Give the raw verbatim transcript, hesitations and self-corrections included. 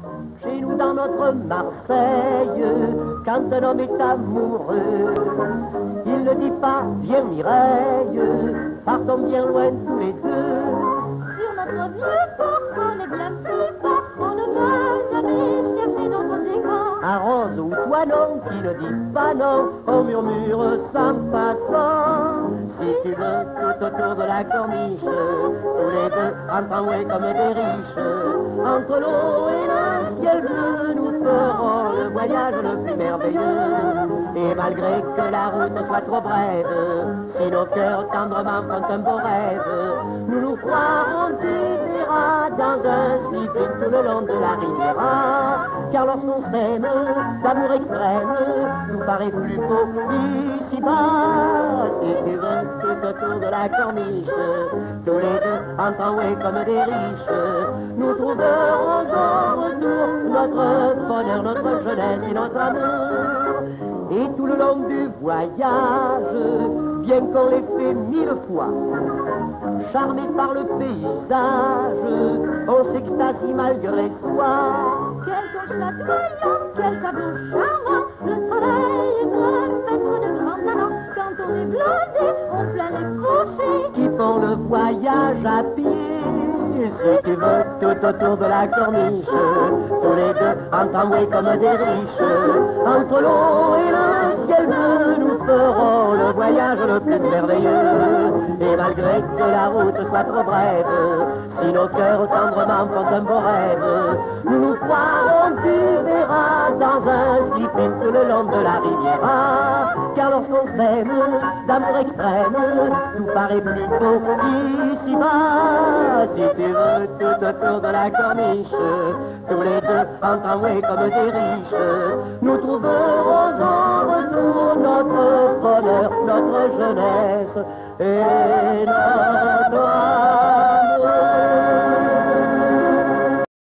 Chez nous dans notre Marseille, quand un homme est amoureux, il ne dit pas viens Mireille, partons bien loin tous les deux. Sur notre vieux port, on est bien plus fort, on ne va jamais chercher d'autres écarts. Un rose ou toi non, qui ne dit pas non, on murmure sans passant. Si tu veux, tout autour de la corniche, tous les deux entrant comme des riches. Entre l'eau et le ciel bleu, nous ferons le voyage le plus merveilleux. Et malgré que la route soit trop brève, si nos cœurs tendrement font un beau rêve, nous nous croirons, tu verras, dans un slip tout le long de la Riviera. Car lorsqu'on s'aime, d'amour extrême, nous paraît plus beau ici-bas. Si tu veux, tout autour de la corniche, tous les deux entrant comme des riches, nous trouverons au retour notre bonheur, notre jeunesse et notre amour. Et tout le long du voyage, bien qu'on l'ait fait mille fois, charmé par le paysage, on s'extasie malgré soi. Quel ton chatoyant, quel tableau charmant, le soleil est un maître de grand talent. Quand on est blindé, on plaint les fauchés qui font le voyage à pied. Si tu veux, tout autour de la corniche, tous les deux entendrez comme des riches. Entre l'eau et le ciel bleu, nous ferons le voyage le plus merveilleux. Et malgré que la route soit trop brève, si nos cœurs tendrement font un beau rêve, nous nous croirons, tu verras, dans un slip tout le long de la Riviera. Car lorsqu'on s'aime, d'amour extrême, tout paraît plus beau ici-bas. Si tu veux, tout autour de la corniche, tous les deux entrant comme des riches, nous trouverons au retour notre bonheur, notre jeunesse et notre